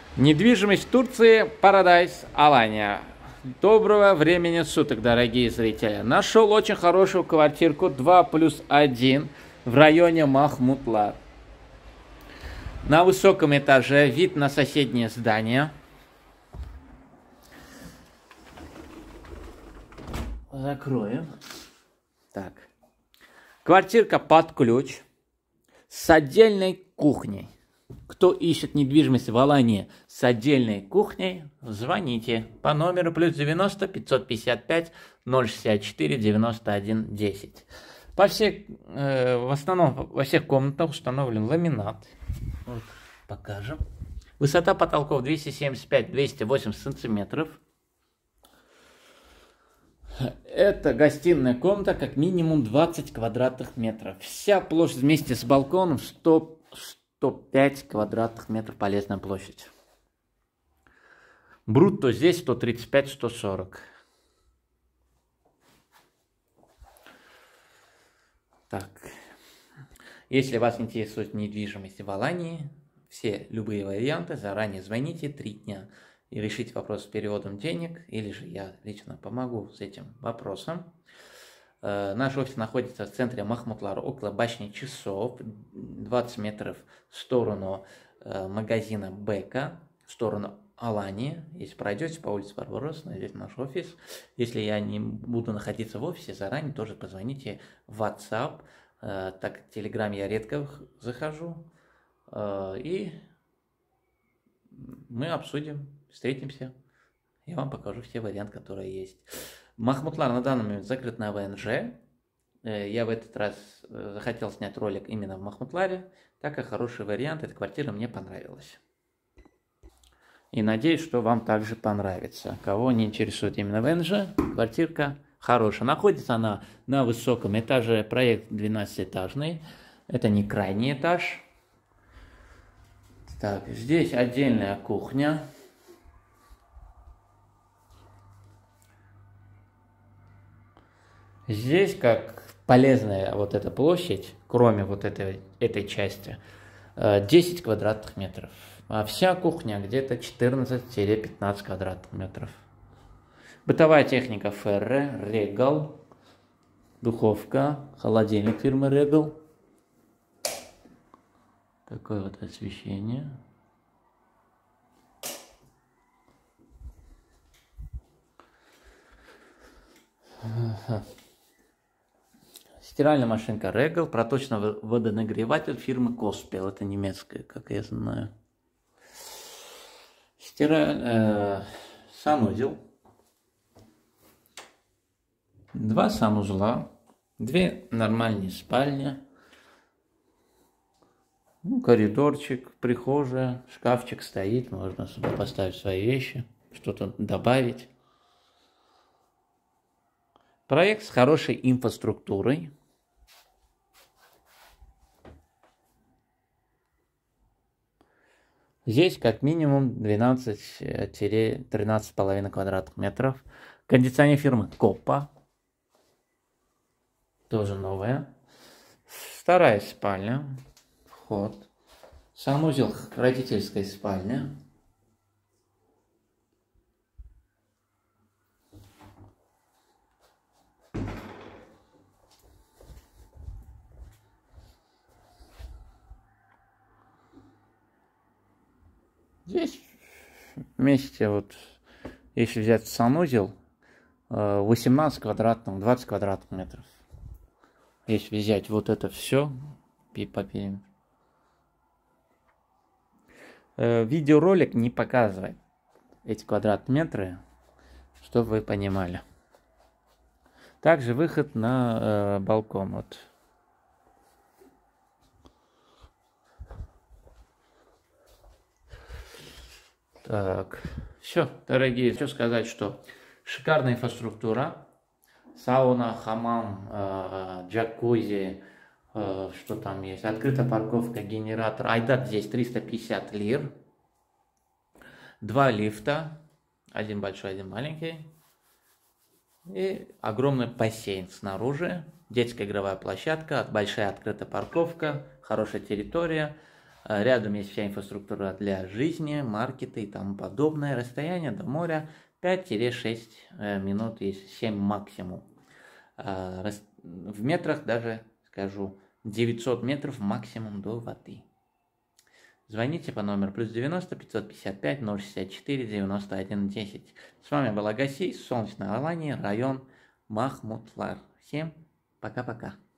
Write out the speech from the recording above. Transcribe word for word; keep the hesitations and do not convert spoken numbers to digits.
Недвижимость в Турции, Paradise Alanya. Доброго времени суток, дорогие зрители. Нашел очень хорошую квартирку два плюс один в районе Махмутлар. На высоком этаже вид на соседнее здание. Закроем. Так. Квартирка под ключ с отдельной кухней. Кто ищет недвижимость в Алании с отдельной кухней, звоните по номеру плюс девяносто пятьсот пятьдесят пять ноль шестьдесят четыре девяносто один десять. По всех, э, в основном во всех комнатах установлен ламинат. Вот, покажем. Высота потолков двести семьдесят пять — двести восемьдесят сантиметров. Это гостиная комната, как минимум двадцать квадратных метров. Вся площадь вместе с балконом сто пять квадратных метров, полезная площадь. Брутто здесь сто тридцать пять — сто сорок. Так. Если вас интересует недвижимость в Алании, все любые варианты, заранее звоните три дня и решите вопрос с переводом денег, или же я лично помогу с этим вопросом. Наш офис находится в центре Махмутлара, около башни часов, двадцать метров в сторону магазина Бека, в сторону Алании. Если пройдете по улице Барбаросса, найдете наш офис. Если я не буду находиться в офисе, заранее тоже позвоните в WhatsApp, так как в Telegram я редко захожу. И мы обсудим, встретимся. Я вам покажу все варианты, которые есть. Махмутлар на данный момент закрыт на ВНЖ. Я в этот раз захотел снять ролик именно в Махмутларе, так как хороший вариант, эта квартира мне понравилась. И надеюсь, что вам также понравится. Кого не интересует именно ВНЖ, квартирка хорошая. Находится она на высоком этаже, проект двенадцатиэтажный. Это не крайний этаж. Так, здесь отдельная кухня. Здесь, как полезная вот эта площадь, кроме вот этой, этой части, десять квадратных метров. А вся кухня где-то четырнадцать — пятнадцать квадратных метров. Бытовая техника Ферре, Регал, духовка, холодильник фирмы Регал. Такое вот освещение. Ага. Стиральная машинка Regal, проточный водонагреватель фирмы Коспел. Это немецкая, как я знаю. Стираль... Э, санузел. Два санузла. Две нормальные спальни. Ну, коридорчик, прихожая, шкафчик стоит. Можно сюда поставить свои вещи, что-то добавить. Проект с хорошей инфраструктурой. Здесь как минимум двенадцать-тринадцать с половиной квадратных метров. Кондиционер фирмы Копа. Тоже новая. Вторая спальня. Вход. Санузел родительской спальни. Здесь вместе, вот, если взять санузел, восемнадцать квадратных, двадцать квадратных метров. Если взять вот это все по периметру. Видеоролик не показывает эти квадратные метры, чтобы вы понимали. Также выход на э, балкон. Вот. Так, все, дорогие, хочу сказать, что шикарная инфраструктура, сауна, хамам, э, джакузи, э, что там есть, открытая парковка, генератор, айдат здесь триста пятьдесят лир, два лифта, один большой, один маленький, и огромный бассейн снаружи, детская игровая площадка, большая открытая парковка, хорошая территория. Рядом есть вся инфраструктура для жизни, маркеты и тому подобное. Расстояние до моря пять-шесть минут, есть семь максимум. В метрах даже, скажу, девятьсот метров максимум до воды. Звоните по номеру плюс девяносто пятьсот пятьдесят пять ноль шестьдесят четыре девяносто один десять. С вами был Агаси, Солнечная Алания, район Махмутлар. Всем пока-пока.